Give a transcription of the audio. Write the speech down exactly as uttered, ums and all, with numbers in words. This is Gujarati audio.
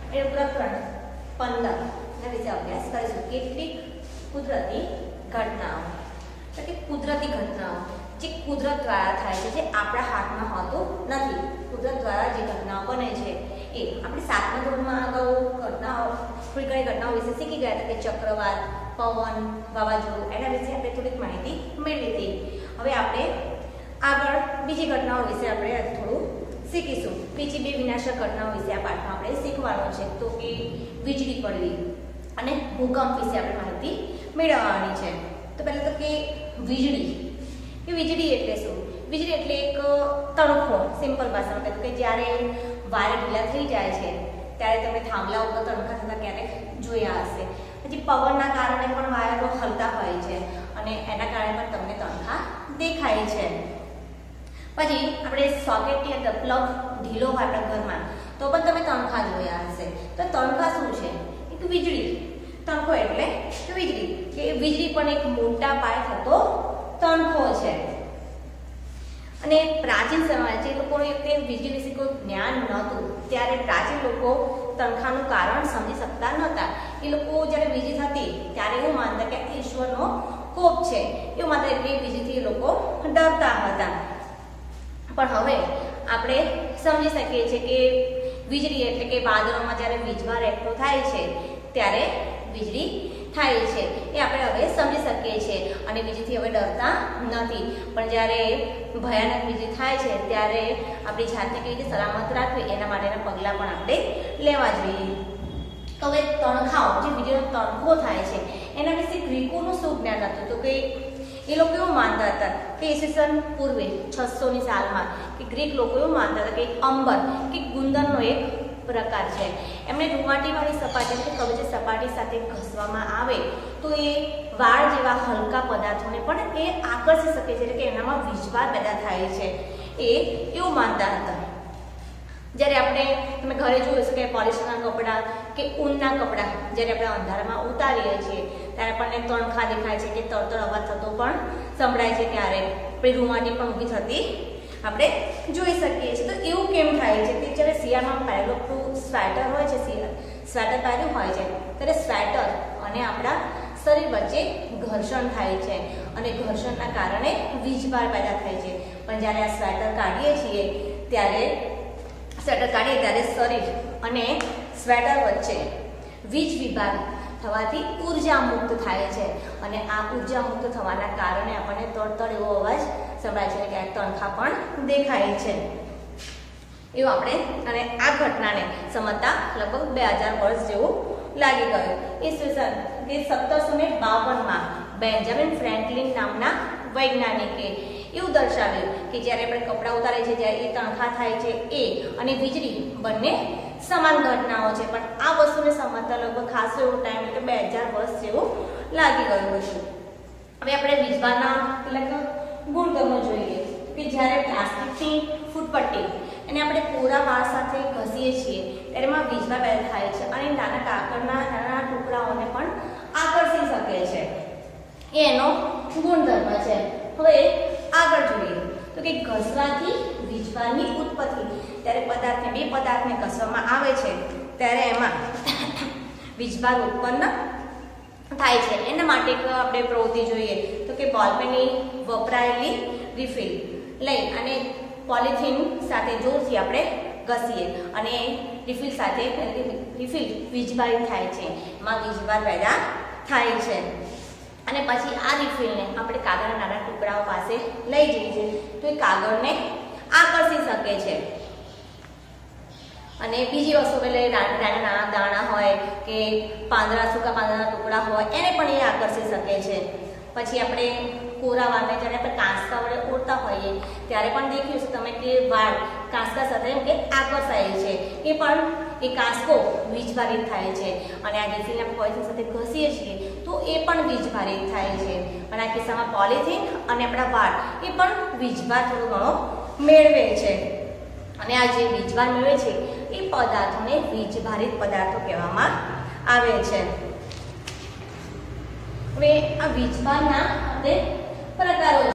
એ પ્રકરણ પંદર ના વિશે અભ્યાસ કરીશું. કેટલીક કુદરતી ઘટનાઓ એટલે કે કુદરતી ઘટનાઓ જે કુદરત દ્વારા થાય છે, જે આપણા હાથમાં હોતું નથી. કુદરત દ્વારા જે ઘટનાઓ બને છે એ આપણે સાતમા ધોરણમાં અગાઉ ઘટનાઓ થોડી ઘણી ઘટનાઓ વિશે શીખી ગયા હતા કે ચક્રવાત, પવન, વાવાઝોડું એના વિશે આપણે થોડીક માહિતી મેળવી હતી. હવે આપણે આગળ બીજી ઘટનાઓ વિશે આપણે થોડું શીખીશું. બીજી બે વિનાશક ઘટનાઓ વિશે આ પાઠમાં આપણે શીખવાનું છે. તો કે વીજળી પડવી અને ભૂકંપ વિશે આપણે માહિતી મેળવવાની છે. તો પહેલા તો કે વીજળી કે વીજળી એટલે શું? વીજળી એટલે એક તણખો. સિમ્પલ ભાષામાં કહેતો કે જ્યારે વાયર ઢીલા થઈ જાય છે ત્યારે તમે થાંભલા ઉપર તણખા થતા ક્યારેક જોયા હશે. પછી પવનના કારણે પણ વાયરો હલતા હોય છે અને એના કારણે પણ તમને તણખા દેખાય છે. પછી આપણે સોકેટની અંદર પ્લગ ઢીલો હોય આપણા ઘરમાં તો પણ તમે તણખા જોયા હશે. તો તણખા શું છે? એક વીજળી. તણખો એટલે વીજળી કે વીજળી પણ એક મોટા પાયે થતો તણખો છે. અને પ્રાચીન સમયમાં જે લોકોને તે વીજળી વિશે કોઈ જ્ઞાન નહોતું ત્યારે પ્રાચીન લોકો તણખાનું કારણ સમજી શકતા નહોતા. એ લોકો જ્યારે વીજળી થતી ત્યારે એવું માનતા કે ઈશ્વરનો કોપ છે એવું માનતા, એટલે વીજળીથી એ લોકો ડરતા હતા. પણ હવે આપણે સમજી શકીએ છીએ કે વીજળી એટલે કે વાદળોમાં જ્યારે વીજભાર એકઠો થાય છે ત્યારે વીજળી થાય છે એ આપણે હવે સમજી શકીએ છીએ અને વીજળીથી હવે ડરતા નથી. પણ જ્યારે ભયાનક વીજળી થાય છે ત્યારે આપણી જાતને કેવી રીતે સલામત રાખવી એના માટેના પગલાં પણ આપણે લેવા જોઈએ. તો હવે તણખાઓ જે વીજળીનો તણખો થાય છે એના વિશે ગ્રીકોનું શું જ્ઞાન હતું? તો કે એ લોકો એવું માનતા હતા કે ઈસવીસન પૂર્વે છસો ની સાલમાં કે ગ્રીક લોકો એવું માનતા હતા કે અંબર કે ગુંદરનો એક પ્રકાર છે. એમને રૂંવાટીવાળી સપાટી એટલે કવચી સપાટી સાથે ઘસવામાં આવે તો એ વાળ જેવા હલકા પદાર્થોને પણ એ આકર્ષી શકે છે, એટલે કે એનામાં વીજભાર પેદા થાય છે. એ એવું માનતા હતા. જ્યારે આપણે તમે ઘરે જોયું હશે કે પોલિસ્ટરના કપડાં કે ઊનના કપડાં જ્યારે આપણે અંધારામાં ઉતારીએ છીએ ત્યારે આપણને તણખા દેખાય છે કે તળતળ અવાજ થતો પણ સંભળાય છે. ત્યારે આપણી રૂંવાટી પણ ઊભી થતી આપણે જોઈ શકીએ છીએ. તો એવું કેમ થાય છે કે જ્યારે શિયાળામાં પહેરેલું સ્વેટર હોય છે, સ્વેટર પહેર્યું હોય છે ત્યારે સ્વેટર અને આપણા શરીર વચ્ચે ઘર્ષણ થાય છે અને ઘર્ષણના કારણે વીજભાર પેદા થાય છે. પણ જ્યારે આ સ્વેટર કાઢીએ છીએ ત્યારે સ્વેટર કાઢીએ ત્યારે શરીર અને સ્વેટર વચ્ચે વીજ વિભાગ થવાથી ઉર્જા મુક્ત થાય છે અને આ ઉર્જા મુક્ત થવાના કારણે આપણને તળતળ એવો અવાજ સંભળાય છે, ક્યાંક તણખા પણ દેખાય છે. એવું આપણે અને આ ઘટનાને સમજતા લગભગ બે હજાર વર્ષ જેવું લાગી ગયું. ઈસવીસન કે સત્તરસો ને બાવનમાં બેન્જામિન ફ્રેન્કલિન નામના વૈજ્ઞાનિકે એવું દર્શાવ્યું કે જ્યારે આપણે કપડાં ઉતારીએ છીએ જ્યારે એ તણખા થાય છે એ અને વીજળી બંને સમાન ઘટનાઓ છે. પણ આ વસ્તુને સમજતા લગભગ ખાસો એવો ટાઈમ એટલે બે હજાર વર્ષ જેવું લાગી ગયું હતું. હવે આપણે વીજભારના કેટલાક ગુણધર્મો જોઈએ કે જ્યારે પ્લાસ્ટિકની ફૂટપટ્ટી એને આપણે કોરા વાળ સાથે ઘસીએ છીએ ત્યારે એમાં વીજભાર પેદા થાય છે અને નાના કાકડના નાના ટુકડાઓને પણ આકર્ષી શકે છે. એ એનો ગુણધર્મ છે. હવે આગળ જોઈએ તો કે ઘસવાથી વીજભારની ઉત્પત્તિ. ત્યારે પદાર્થને બે પદાર્થને ઘસવામાં આવે છે ત્યારે એમાં વીજભાર ઉત્પન્ન થાય છે. એના માટે આપણે પ્રવૃત્તિ જોઈએ તો કે બોલપેનની વપરાયેલી રિફિલ લઈ અને પોલિથીન સાથે જોરથી આપણે ઘસીએ અને રિફિલ સાથે રિફિલ વીજભારિત થાય છે, એમાં વીજભાર પેદા થાય છે. અને પછી આ રિફિલને આપણે કાગળના નાના ટુકડાઓ પાસે લઈ જઈએ છીએ તો એ કાગળને આકર્ષી શકે છે. અને બીજી વસ્તુ એટલે નાના નાના દાણા હોય કે પાંદડા સૂકા પાંદડાના ટુકડા હોય એને પણ એ આકર્ષી શકે છે. પછી આપણે કોરા વાળને જ્યારે આપણે કાંસકા વડે ઓળતા હોઈએ ત્યારે પણ દેખ્યું છે તમે કે વાળ કાંસકા સાથે એમ કે આકર્ષાય છે. એ પણ એ કાંસકો વીજભારિત થાય છે અને આ રિફિલને આપણે પોલિથીન સાથે ઘસીએ છીએ તો એ પણ વીજભારિત થાય છે. અને આ કિસ્સામાં પોલિથીન અને આપણા વાળ એ પણ વીજભાર થોડો ઘણો મેળવે છે. અને આ જે વીજભાર મેળવે છે એ પદાર્થોને વીજભારિત પદાર્થો કહેવામાં આવે છે. હવે આ વીજભારના આપણે પ્રકારો